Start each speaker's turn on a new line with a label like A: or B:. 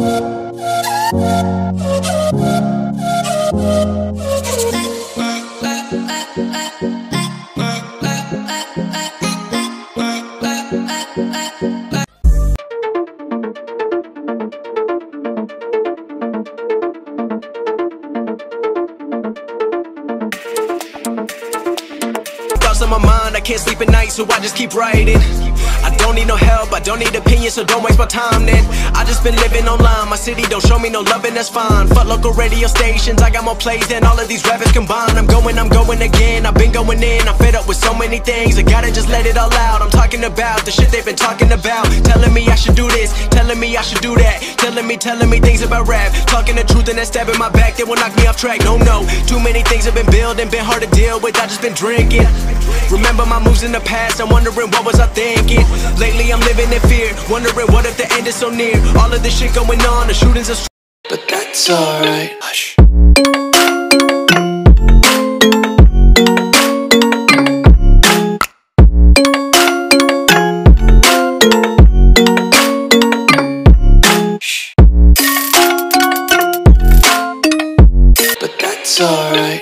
A: On my mind, I can't sleep at night, so I just keep writing. I don't need no help, I don't need opinions, so don't waste my time then. I just been living online, my city don't show me no loving, that's fine. Fuck local radio stations, I got more plays than all of these rappers combined. I'm going again, I've been going in, I'm fed up with so many things, I gotta just let it all out. I'm talking about the shit they've been talking about, telling me I should do this, telling me I should do that, telling me things about rap, talking the truth and then stabbing my back, they will knock me off track. No, too many things have been building, been hard to deal with, I just been drinking. Remember my moves in the past, I'm wondering what was I thinking. Lately I'm living in fear, wondering what if the end is so near. All of this shit going on, the shootings are but that's alright. Hush. Shh. But that's alright.